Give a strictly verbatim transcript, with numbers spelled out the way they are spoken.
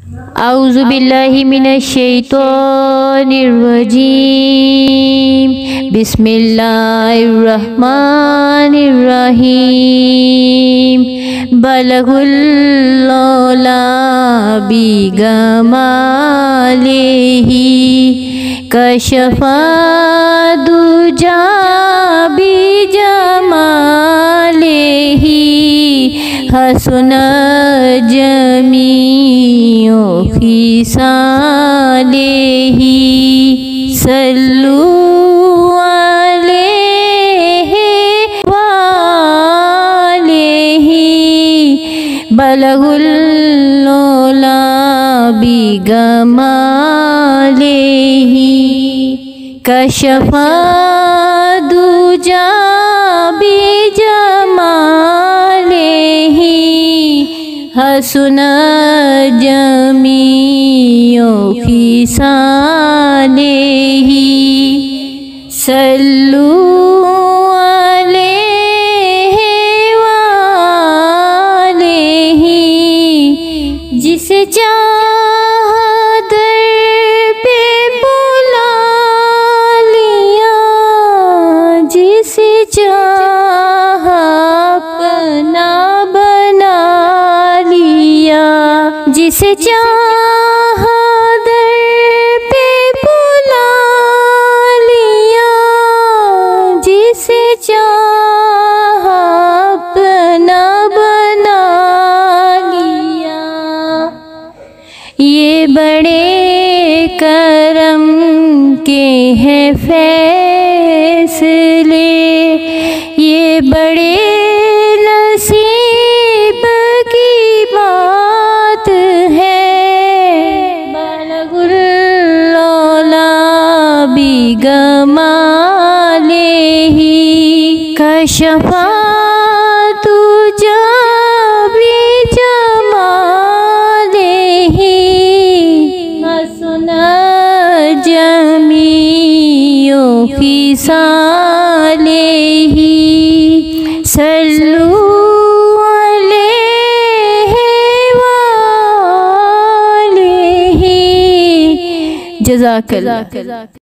اعوذ باللہ من الشیطان الرجیم بسم اللہ الرحمن الرحیم بلغ العلا بجمالہ کشف الدجی بجمالہ حسن جمیع خصالہ صلوا علیہ وآلہ بلغ العلا بجمالہ کشف الدجی بجمالہ حسن جمیع خصالہ صلوا علیہ وآلہ جسے چاہا در پہ بلا لیا جسے چاہا اپنا بنا لیا جسے چاہا در پہ بلا لیا جسے چاہا اپنا بنا لیا یہ بڑے کرم کے ہیں فیصلے یہ بڑے نصیب کی بات ہے بلغ العلا بجمالہ کشف الدجی بجمالہ حسن جمیع خصالہ صلوا علیہ وآلہ جزاک اللہ.